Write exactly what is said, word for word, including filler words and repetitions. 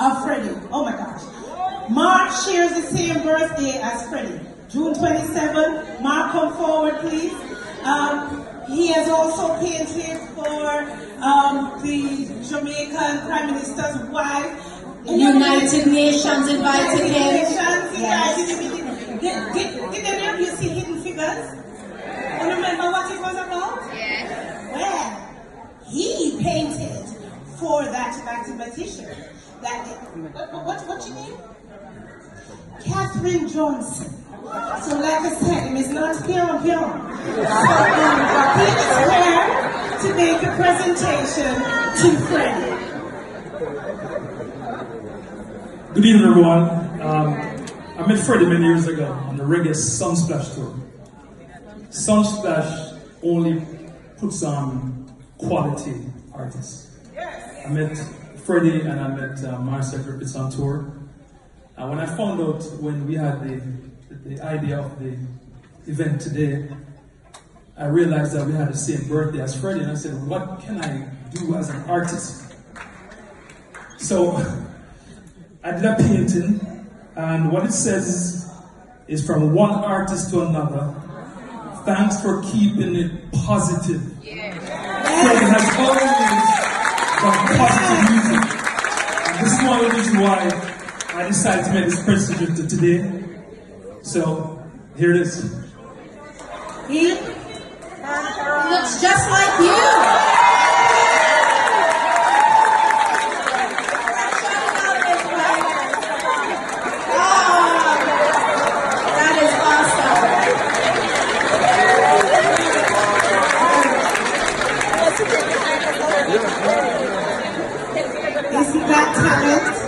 of Freddie. Oh my gosh. Mark shares the same birthday as Freddie. June twenty-seventh. Mark, come forward, please. Um, he has also painted for um, the Jamaican Prime Minister's wife. United Nations invited him. United Nations yes. invited him. Did, did, did any of you see Hidden Figures? You remember what it was about? Yes. Well, he painted for that mathematician. That what, what, what's your name? Catherine Johnson. So like I said, it is not pure pure. So he is here to make a presentation to Freddie. Good evening, everyone. Um, I met Freddie many years ago on the reggae Sunsplash tour. Sunsplash only puts on quality artists. I met Freddie and I met uh, Marcia Griffiths on tour. And when I found out when we had the, the idea of the event today, I realized that we had the same birthday as Freddie, and I said, what can I do as an artist? So I did a painting, and what it says is from one artist to another, thanks for keeping it positive. Yeah. Freddie has always done positive music. And this is one of the reasons why I decided to make this presentation today. So, here it is. He looks just like you. Isn't that talent?